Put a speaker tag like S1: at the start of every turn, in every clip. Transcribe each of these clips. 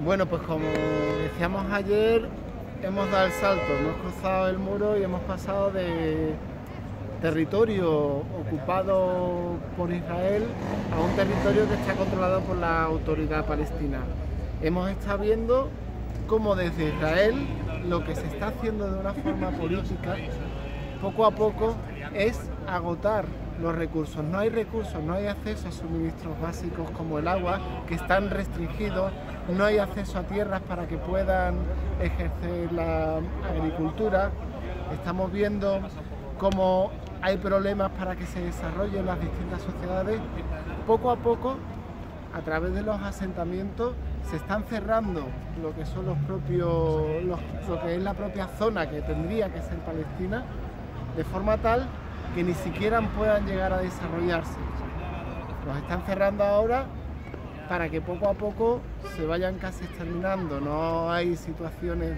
S1: Bueno, pues como decíamos ayer, hemos dado el salto, hemos cruzado el muro y hemos pasado de territorio ocupado por Israel a un territorio que está controlado por la autoridad palestina. Hemos estado viendo cómo desde Israel lo que se está haciendo de una forma política, poco a poco, es agotar los recursos. No hay recursos, no hay acceso a suministros básicos como el agua, que están restringidos, no hay acceso a tierras para que puedan ejercer la agricultura. Estamos viendo cómo hay problemas para que se desarrollen las distintas sociedades. Poco a poco, a través de los asentamientos, se están cerrando lo que son lo que es la propia zona que tendría que ser Palestina, de forma tal que ni siquiera puedan llegar a desarrollarse. Los están cerrando ahora para que poco a poco se vayan casi exterminando. No hay situaciones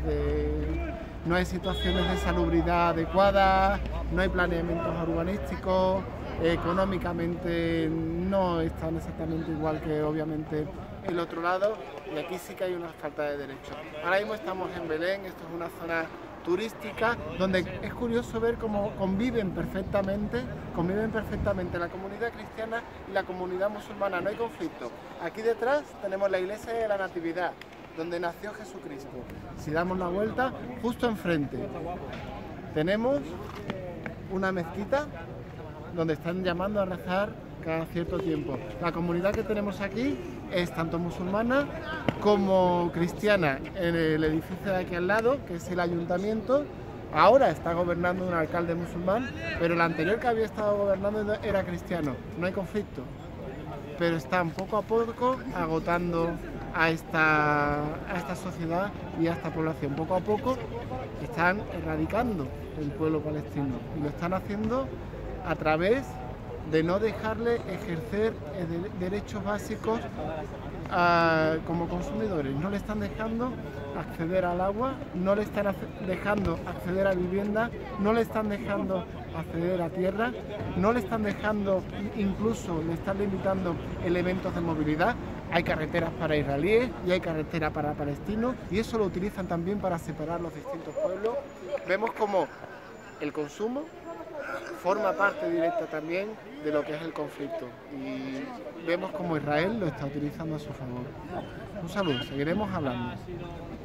S1: de salubridad adecuadas, no hay planeamientos urbanísticos, económicamente no están exactamente igual que obviamente el otro lado, y aquí sí que hay una falta de derechos. Ahora mismo estamos en Belén, esto es una zona turística donde es curioso ver cómo conviven perfectamente la comunidad cristiana y la comunidad musulmana, no hay conflicto. Aquí detrás tenemos la iglesia de la Natividad, donde nació Jesucristo. Si damos la vuelta, justo enfrente tenemos una mezquita donde están llamando a rezar cada cierto tiempo. La comunidad que tenemos aquí es tanto musulmana como cristiana. En el edificio de aquí al lado, que es el ayuntamiento, ahora está gobernando un alcalde musulmán, pero el anterior que había estado gobernando era cristiano. No hay conflicto, pero están poco a poco agotando a esta sociedad y a esta población. Poco a poco están erradicando el pueblo palestino y lo están haciendo a través de no dejarle ejercer derechos básicos como consumidores. No le están dejando acceder al agua, no le están dejando acceder a vivienda, no le están dejando acceder a tierra, no le están dejando, incluso le están limitando elementos de movilidad. Hay carreteras para israelíes y hay carreteras para palestinos, y eso lo utilizan también para separar los distintos pueblos. Vemos como el consumo forma parte directa también de lo que es el conflicto, y vemos como Israel lo está utilizando a su favor. Un saludo, seguiremos hablando.